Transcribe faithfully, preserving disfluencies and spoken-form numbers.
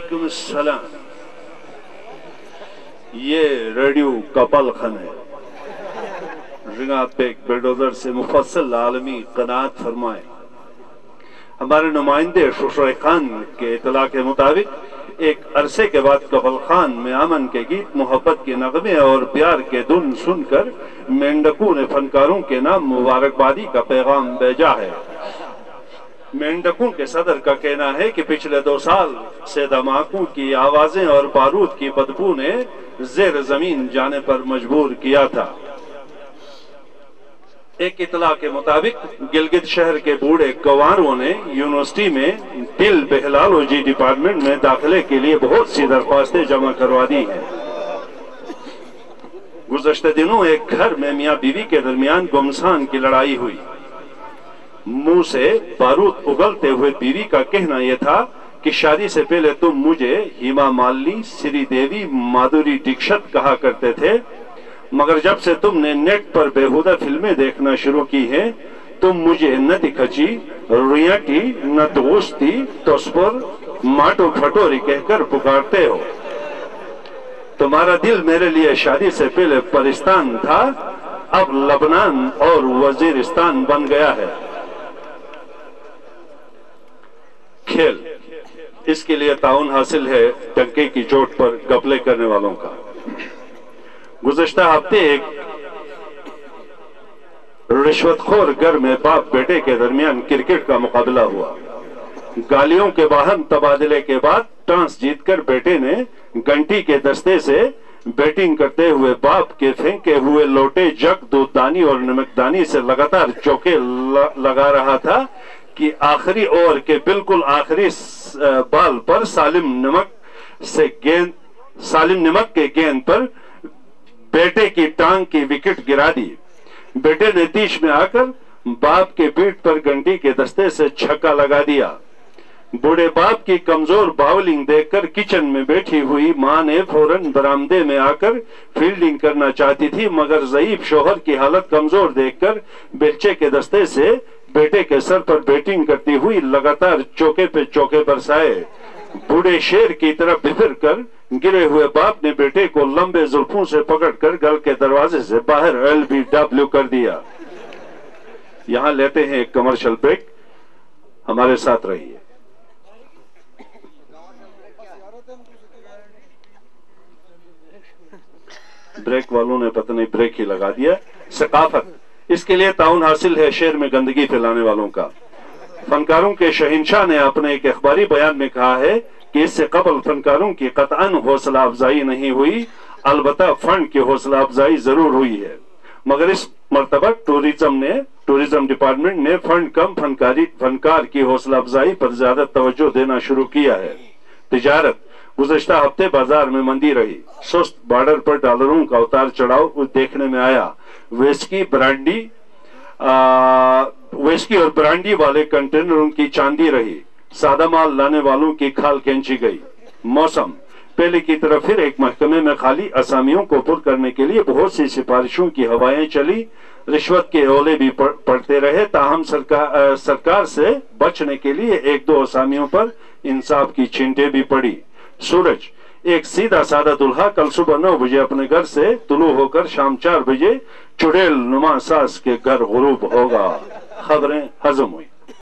वालेकुम अस्सलाम। ये रेडियो का पलखन है। रिंगात पे एक बिल्डोजर से मुफस्सल आलमी कनात फरमाए। हमारे नुमाइंदे शुशर खान के इतला के मुताबिक एक अरसे के बाद कबल खान में अमन के गीत, मोहब्बत के नगमे और प्यार के धुन सुनकर मेंढकों ने फनकारों के नाम मुबारकबादी का पैगाम भेजा है। मेंढकों के सदर का कहना है कि पिछले दो साल से धमाकों की आवाजें और बारूद की बदबू ने जेर जमीन जाने पर मजबूर किया था। एक इतला के मुताबिक गिलगित शहर के बूढ़े गंवारों ने यूनिवर्सिटी में दिल बहलालोजी डिपार्टमेंट में दाखिले के लिए बहुत सी दरख्वास्तें जमा करवा दी हैं। गुज़श्ते दिनों एक घर में मियाँ बीवी के दरमियान गुमसान की लड़ाई हुई। मुंह से बारूद उगलते हुए बीवी का कहना यह था कि शादी से पहले तुम मुझे हिमा मालिनी, श्री देवी, माधुरी दीक्षित कहा करते थे, मगर जब से तुमने नेट पर बेहुदा फिल्में देखना शुरू की हैं, तुम मुझे न दिखची, रियाटी, न दोस्ती, तस्पर, माटो फटोरी कहकर पुकारते हो। तुम्हारा दिल मेरे लिए शादी से पहले पाकिस्तान था, अब लबनान और वजीरिस्तान बन गया है। खेल, इसके लिए ताउन हासिल है डंके की चोट पर गपले करने वालों का। गुज़श्ता हफ्ते एक रिश्वतखोर घर में बाप बेटे के दरमियान क्रिकेट का मुकाबला हुआ। गालियों के वाहन तबादले के बाद टॉस जीतकर बेटे ने घंटी के दस्ते से बैटिंग करते हुए बाप के फेंके हुए लोटे, जग, दूधदानी और नमकदानी से लगातार चौके लगा रहा था कि आखिरी ओवर के बिल्कुल आखिरी बाल पर सालिम नमक से गेंद सालिम नमक के गेंद पर बेटे की टांग की विकेट गिरा दी। बेटे ने तीस में आकर बाप के पीठ पर घंटी के दस्ते से छक्का लगा दिया। बूढ़े बाप की कमजोर बाउलिंग देखकर किचन में बैठी हुई मां ने फौरन बरामदे में आकर फील्डिंग करना चाहती थी, मगर ज़ईफ शोहर की हालत कमजोर देखकर बेलचे के दस्ते से बेटे के सर पर बैटिंग करती हुई लगातार चौके पे चौके बरसाए। बूढ़े शेर की तरह बिफर कर गिरे हुए बाप ने बेटे को लंबे जुल्फों से पकड़कर घर के दरवाजे से बाहर एल बी डब्ल्यू कर दिया। यहां लेते हैं एक कमर्शियल ब्रेक, हमारे साथ रहिए। ब्रेक वालों ने पता नहीं ब्रेक ही लगा दिया। सकाफत, इसके लिए ताउन हासिल है शहर में गंदगी फैलाने वालों का। फनकारों के शहंशाह ने अपने एक अखबारी बयान में कहा है कि इससे कबल फनकारों की कतअन हौसला अफजाई नहीं हुई, अलबत्ता फंड की हौसला अफजाई जरूर हुई है, मगर इस मरतबा टूरिज्म ने टूरिज्म डिपार्टमेंट ने फंड कम फनकारी फनकार की हौसला अफजाई पर ज्यादा तवज्जो देना शुरू किया है। तिजारत, गुज़श्ता हफ्ते बाजार में मंदी रही। सुस्त बॉर्डर पर डॉलरों का उतार चढ़ाव देखने में आया। विस्की ब्रांडी विस्की और ब्रांडी वाले कंटेनरों की चांदी रही। सादा माल लाने वालों की खाल खींची गई। मौसम, पहले की तरह फिर एक महकमे में खाली असामियों को पुर करने के लिए बहुत सी सिफारिशों की हवाएं चली। रिश्वत के ओले भी पड़ते रहे, ताहम सरकार सरकार से बचने के लिए एक दो असामियों पर इंसाफ की छींटे भी पड़ी। सूरज, एक सीधा साधा दुल्हा कल सुबह नौ बजे अपने घर से तुलू होकर शाम चार बजे चुड़ैल नुमा सास के घर गुरूब होगा। खबरें हजम हुई।